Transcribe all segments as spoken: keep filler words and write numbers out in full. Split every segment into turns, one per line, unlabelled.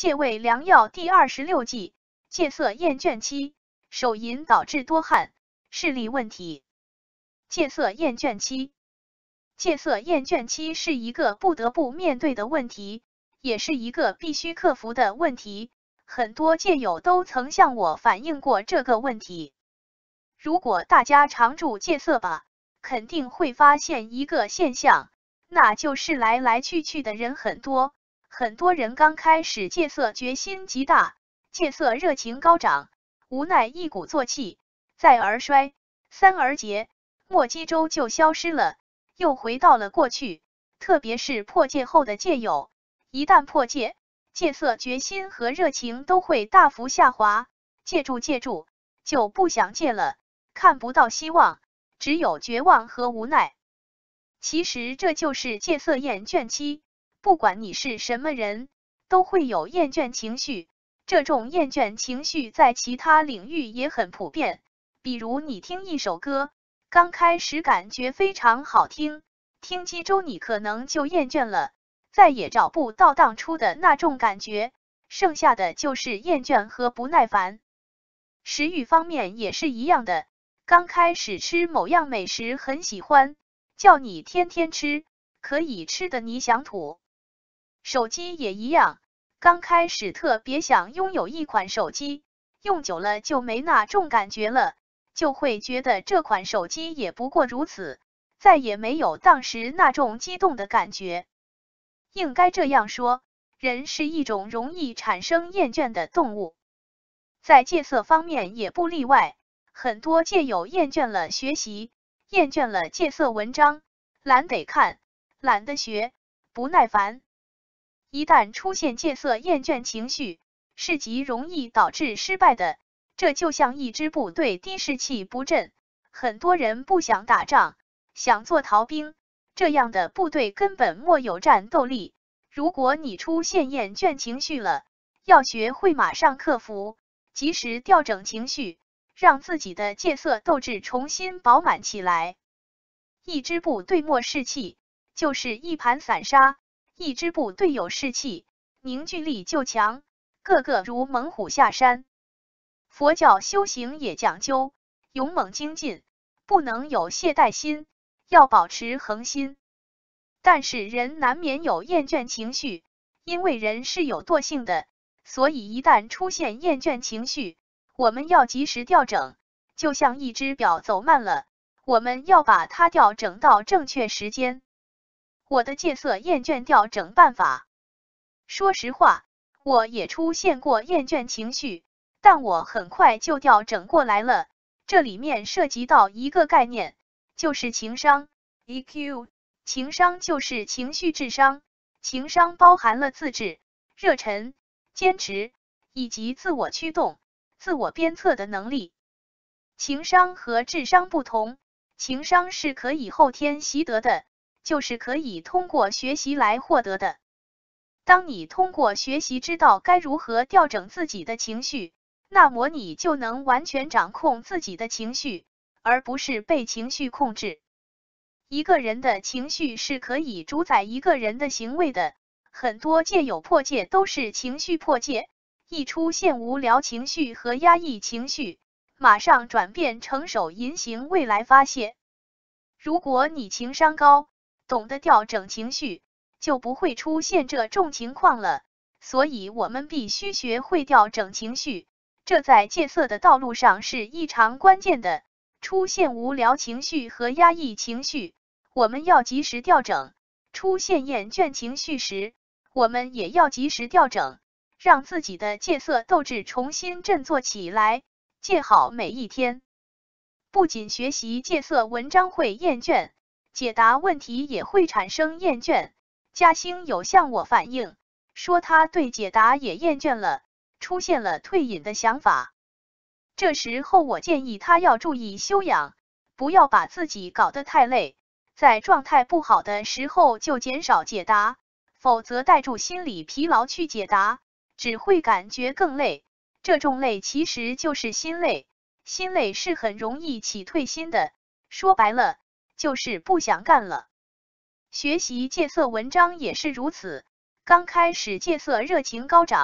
戒胃良药第二十六计，戒色厌倦期，手淫导致多汗，视力问题。戒色厌倦期，戒色厌倦期是一个不得不面对的问题，也是一个必须克服的问题。很多戒友都曾向我反映过这个问题。如果大家常住戒色吧，肯定会发现一个现象，那就是来来去去的人很多。很多人刚开始戒色决心极大，戒色热情高涨，无奈一鼓作气，再而衰，三而竭，末几周就消失了，又回到了过去。特别是破戒后的戒友，一旦破戒，戒色决心和热情都会大幅下滑，戒住戒住就不想戒了，看不到希望，只有绝望和无奈。其实这就是戒色厌倦期，不管你是什么人，都会有厌倦情绪。这种厌倦情绪在其他领域也很普遍，比如你听一首歌，刚开始感觉非常好听，听几周你可能就厌倦了，再也找不到当初的那种感觉，剩下的就是厌倦和不耐烦。食欲方面也是一样的，刚开始吃某样美食很喜欢，叫你天天吃，可以吃的你想吐。手机也一样，刚开始特别想拥有一款手机，用久了就没那种感觉了，就会觉得这款手机也不过如此，再也没有当时那种激动的感觉。应该这样说，人是一种容易产生厌倦的动物，在戒色方面也不例外。很多戒友厌倦了学习，厌倦了戒色文章，懒得看，懒得学，不耐烦。一旦出现戒色厌倦情绪，是极容易导致失败的。这就像一支部队低士气不振，很多人不想打仗，想做逃兵，这样的部队根本没有战斗力。如果你出现厌倦情绪了，要学会马上克服，及时调整情绪，让自己的戒色斗志重新饱满起来。一支部队没士气，就是一盘散沙。一支部队有士气，凝聚力就强，个个如猛虎下山。佛教修行也讲究勇猛精进，不能有懈怠心，要保持恒心。但是人难免有厌倦情绪，因为人是有惰性的，所以一旦出现厌倦情绪，我们要及时调整。就像一只表走慢了，我们要把它调整到正确时间。我的戒色厌倦调整办法，说实话，我也出现过厌倦情绪，但我很快就调整过来了。这里面涉及到一个概念，就是情商 E Q。 情商就是情绪智商，情商包含了自制、热忱、坚持以及自我驱动、自我鞭策的能力。情商和智商不同，情商是可以后天习得的，就是可以通过学习来获得的。当你通过学习知道该如何调整自己的情绪，那么你就能完全掌控自己的情绪，而不是被情绪控制。一个人的情绪是可以主宰一个人的行为的，很多戒友破戒都是情绪破戒，一出现无聊情绪和压抑情绪，马上转变成手淫行为来发泄。如果你情商高，懂得调整情绪，就不会出现这种情况了。所以我们必须学会调整情绪，这在戒色的道路上是异常关键的。出现无聊情绪和压抑情绪，我们要及时调整。出现厌倦情绪时，我们也要及时调整，让自己的戒色斗志重新振作起来，戒好每一天。不仅学习戒色文章会厌倦，解答问题也会产生厌倦。嘉兴有向我反映，说他对解答也厌倦了，出现了退隐的想法。这时候我建议他要注意修养，不要把自己搞得太累，在状态不好的时候就减少解答，否则带住心理疲劳去解答，只会感觉更累。这种累其实就是心累，心累是很容易起退心的，说白了就是不想干了。学习戒色文章也是如此，刚开始戒色热情高涨，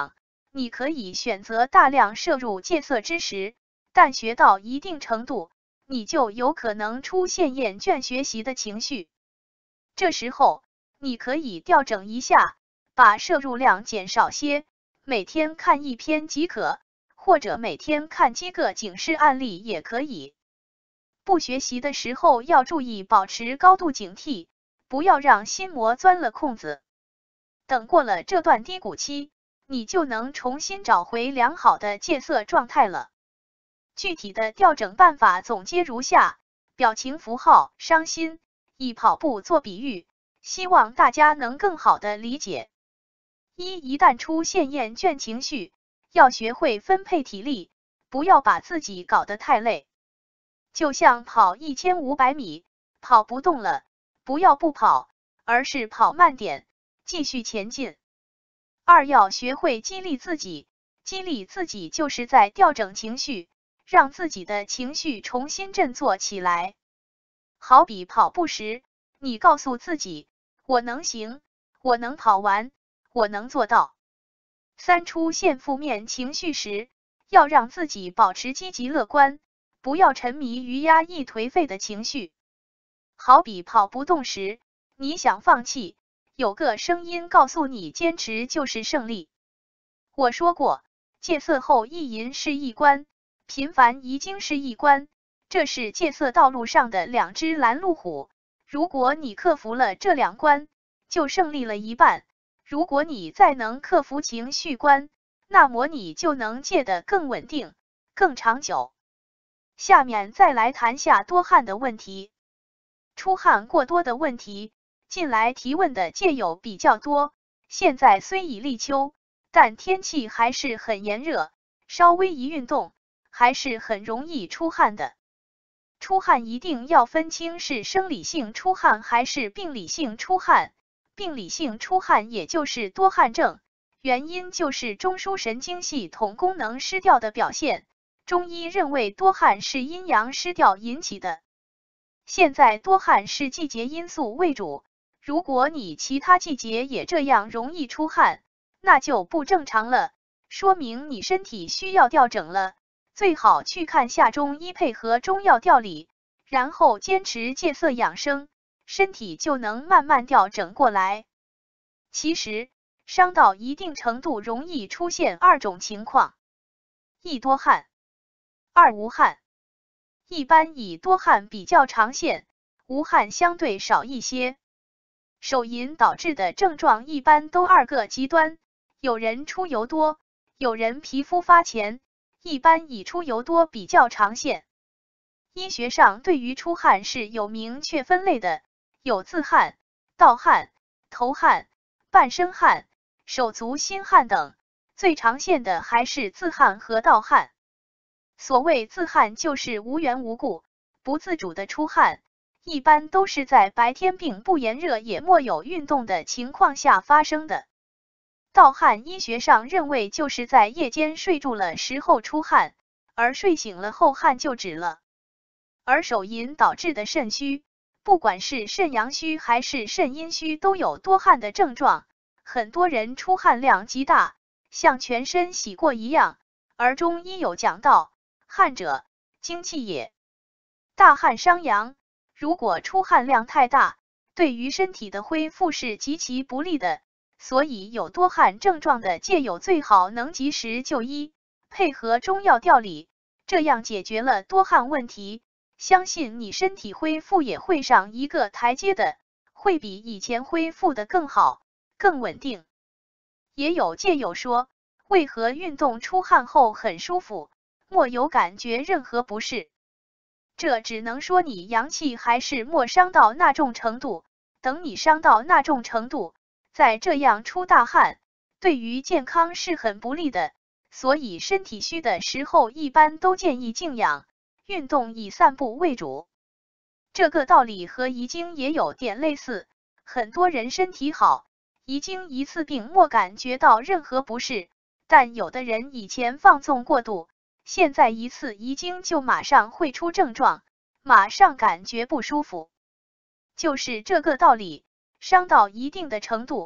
你可以选择大量摄入戒色知识，但学到一定程度，你就有可能出现厌倦学习的情绪。这时候，你可以调整一下，把摄入量减少些，每天看一篇即可，或者每天看几个警示案例也可以。不学习的时候要注意保持高度警惕，不要让心魔钻了空子。等过了这段低谷期，你就能重新找回良好的戒色状态了。具体的调整办法总结如下：表情符号伤心，以跑步做比喻，希望大家能更好的理解。一、一旦出现厌倦情绪，要学会分配体力，不要把自己搞得太累。就像跑一千五百米，跑不动了，不要不跑，而是跑慢点，继续前进。二、要学会激励自己，激励自己就是在调整情绪，让自己的情绪重新振作起来。好比跑步时，你告诉自己，我能行，我能跑完，我能做到。三、出现负面情绪时，要让自己保持积极乐观，不要沉迷于压抑颓废的情绪。好比跑不动时，你想放弃，有个声音告诉你坚持就是胜利。我说过，戒色后意淫是一关，频繁遗精是一关，这是戒色道路上的两只拦路虎。如果你克服了这两关，就胜利了一半。如果你再能克服情绪关，那么你就能戒得更稳定、更长久。下面再来谈下多汗的问题。出汗过多的问题，近来提问的戒友比较多。现在虽已立秋，但天气还是很炎热，稍微一运动，还是很容易出汗的。出汗一定要分清是生理性出汗还是病理性出汗。病理性出汗也就是多汗症，原因就是中枢神经系统功能失调的表现。中医认为多汗是阴阳失调引起的。现在多汗是季节因素为主，如果你其他季节也这样容易出汗，那就不正常了，说明你身体需要调整了。最好去看下中医配合中药调理，然后坚持戒色养生，身体就能慢慢调整过来。其实，伤到一定程度容易出现二种情况：一多汗，二无汗。一般以多汗比较常见，无汗相对少一些。手淫导致的症状一般都二个极端，有人出油多，有人皮肤发乾，一般以出油多比较常见。医学上对于出汗是有明确分类的，有自汗、盗汗、头汗、半身汗、手足心汗等，最常见的还是自汗和盗汗。所谓自汗就是无缘无故、不自主的出汗，一般都是在白天并不炎热也莫有运动的情况下发生的。盗汗医学上认为就是在夜间睡住了时候出汗，而睡醒了后汗就止了。而手淫导致的肾虚，不管是肾阳虚还是肾阴虚都有多汗的症状，很多人出汗量极大，像全身洗过一样，而中医有讲到，汗者，精气也。大汗伤阳，如果出汗量太大，对于身体的恢复是极其不利的，所以有多汗症状的戒友最好能及时就医，配合中药调理，这样解决了多汗问题，相信你身体恢复也会上一个台阶的，会比以前恢复的更好、更稳定。也有戒友说，为何运动出汗后很舒服，莫有感觉任何不适？这只能说你阳气还是莫伤到那种程度，等你伤到那种程度，再这样出大汗，对于健康是很不利的。所以身体虚的时候一般都建议静养，运动以散步为主。这个道理和遗精也有点类似，很多人身体好，遗精一次病莫感觉到任何不适，但有的人以前放纵过度，现在一次遗精就马上会出症状，马上感觉不舒服。就是这个道理，伤到一定的程度，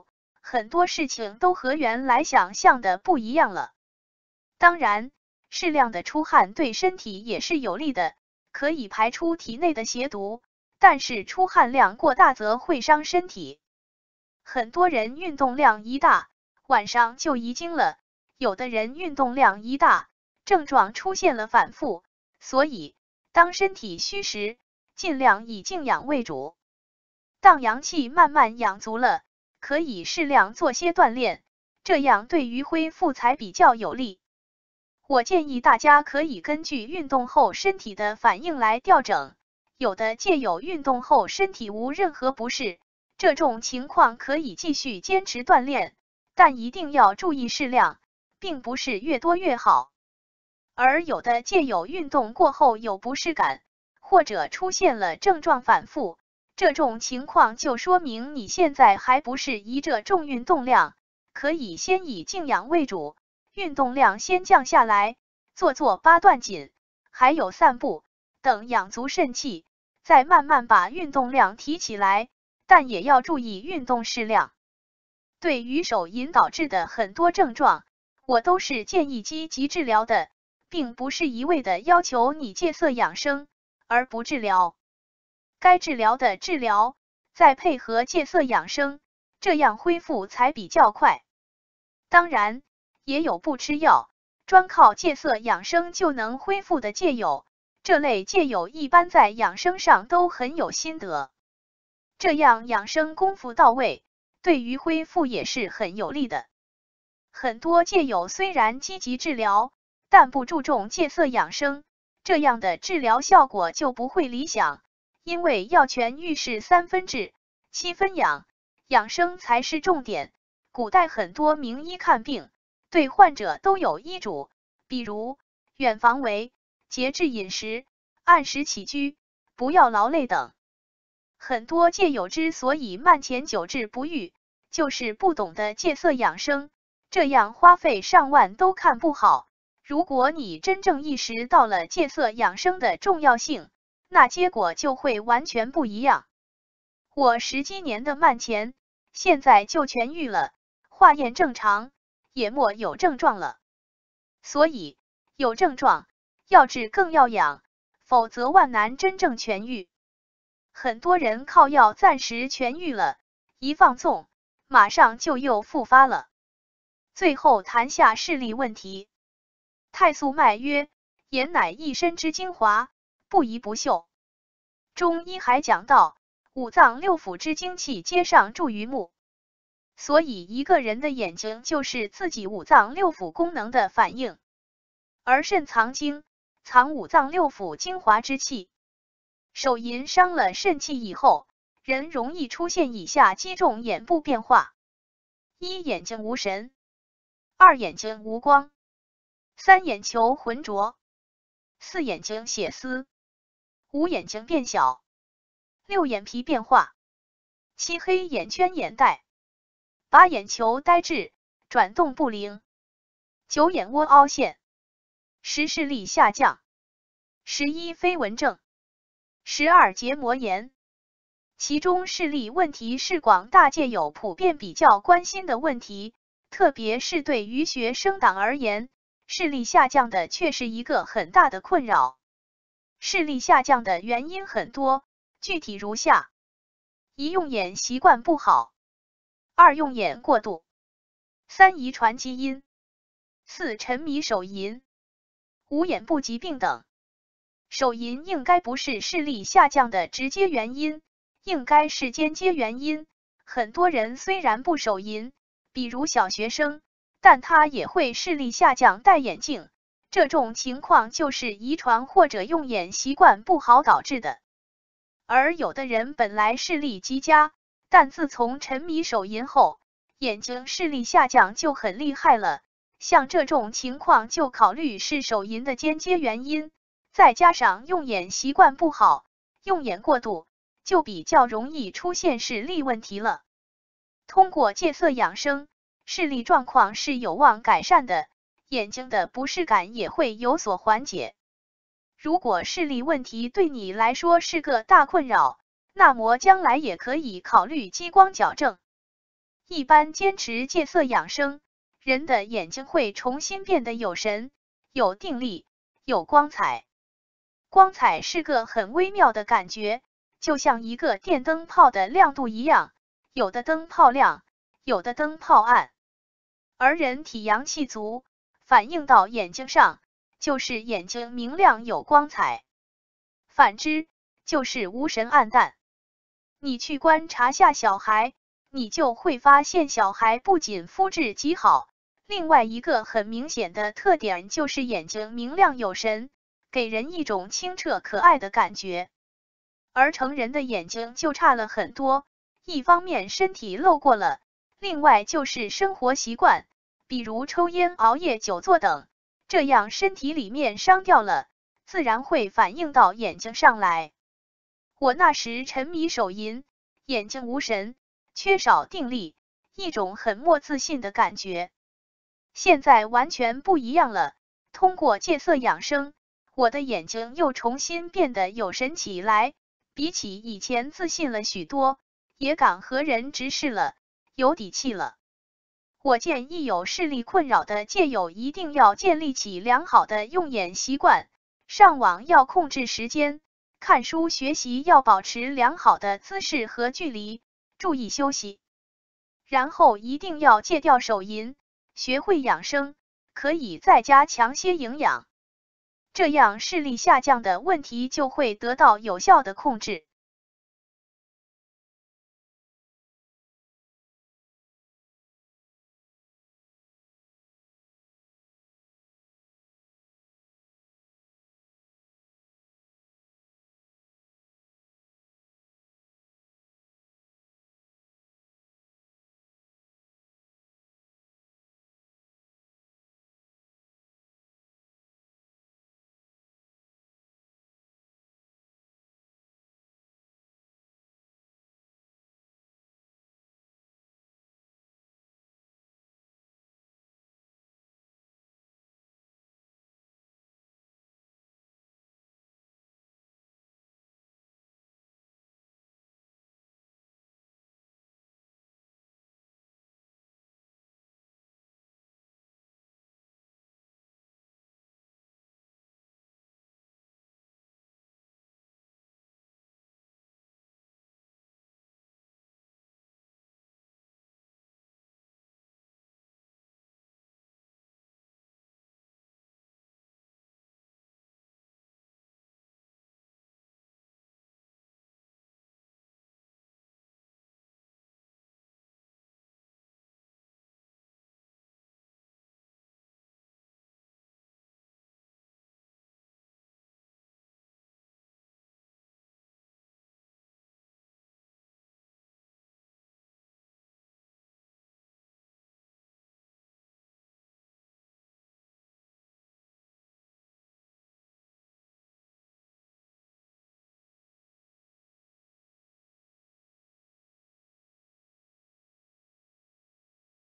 很多事情都和原来想象的不一样了。当然，适量的出汗对身体也是有利的，可以排出体内的邪毒，但是出汗量过大则会伤身体。很多人运动量一大，晚上就遗精了，有的人运动量一大，症状出现了反复，所以当身体虚时，尽量以静养为主。当阳气慢慢养足了，可以适量做些锻炼，这样对于恢复才比较有利。我建议大家可以根据运动后身体的反应来调整，有的戒友运动后身体无任何不适，这种情况可以继续坚持锻炼，但一定要注意适量，并不是越多越好。而有的戒友运动过后有不适感，或者出现了症状反复，这种情况就说明你现在还不是宜着重运动量，可以先以静养为主，运动量先降下来，做做八段锦，还有散步，等养足肾气，再慢慢把运动量提起来，但也要注意运动适量。对于手淫导致的很多症状，我都是建议积极治疗的，并不是一味的要求你戒色养生，而不治疗。该治疗的治疗，再配合戒色养生，这样恢复才比较快。当然，也有不吃药，专靠戒色养生就能恢复的戒友，这类戒友一般在养生上都很有心得。这样养生功夫到位，对于恢复也是很有利的。很多戒友虽然积极治疗，但不注重戒色养生，这样的治疗效果就不会理想，因为药全愈是三分治，七分养，养生才是重点。古代很多名医看病，对患者都有医嘱，比如远防为、节制饮食、按时起居、不要劳累等。很多戒友之所以慢前久治不愈，就是不懂得戒色养生，这样花费上万都看不好。如果你真正意识到了戒色养生的重要性，那结果就会完全不一样。我十几年的慢前，现在就痊愈了，化验正常，也没有症状了。所以，有症状，要治更要养，否则万难真正痊愈。很多人靠药暂时痊愈了，一放纵，马上就又复发了。最后谈下视力问题。太素脉曰：眼乃一身之精华，不移不朽。中医还讲到，五脏六腑之精气皆上注于目，所以一个人的眼睛就是自己五脏六腑功能的反应。而肾藏精，藏五脏六腑精华之气。手淫伤了肾气以后，人容易出现以下几种眼部变化：一、眼睛无神；二、眼睛无光；三、眼球浑浊；四、眼睛血丝；五、眼睛变小；六、眼皮变化；七、黑眼圈眼袋；八、眼球呆滞，转动不灵；九、眼窝凹陷；十、视力下降；十一、飞蚊症；十二、结膜炎。其中视力问题是广大戒友普遍比较关心的问题，特别是对于学生党而言，视力下降的却是一个很大的困扰。视力下降的原因很多，具体如下：一、用眼习惯不好；二、用眼过度；三、遗传基因；四、沉迷手淫；五、眼部疾病等。手淫应该不是视力下降的直接原因，应该是间接原因。很多人虽然不手淫，比如小学生，但他也会视力下降戴眼镜，这种情况就是遗传或者用眼习惯不好导致的。而有的人本来视力极佳，但自从沉迷手淫后，眼睛视力下降就很厉害了，像这种情况就考虑是手淫的间接原因。再加上用眼习惯不好，用眼过度，就比较容易出现视力问题了。通过戒色养生，视力状况是有望改善的，眼睛的不适感也会有所缓解。如果视力问题对你来说是个大困扰，那么将来也可以考虑激光矫正。 一般坚持戒色养生，人的眼睛会重新变得有神、有定力、有光彩。光彩是个很微妙的感觉，就像一个电灯泡的亮度一样，有的灯泡亮，有的灯泡暗。而人体阳气足，反映到眼睛上，就是眼睛明亮有光彩。反之，就是无神暗淡。你去观察下小孩，你就会发现小孩不仅肤质极好，另外一个很明显的特点就是眼睛明亮有神，给人一种清澈可爱的感觉。而成人的眼睛就差了很多，一方面身体漏过了，另外就是生活习惯，比如抽烟、熬夜、久坐等，这样身体里面伤掉了，自然会反映到眼睛上来。我那时沉迷手淫，眼睛无神，缺少定力，一种很没自信的感觉。现在完全不一样了，通过戒色养生，我的眼睛又重新变得有神起来，比起以前自信了许多，也敢和人直视了，有底气了。我建议有视力困扰的戒友一定要建立起良好的用眼习惯，上网要控制时间，看书学习要保持良好的姿势和距离，注意休息。然后一定要戒掉手淫，学会养生，可以再加强些营养，这样视力下降的问题就会得到有效的控制。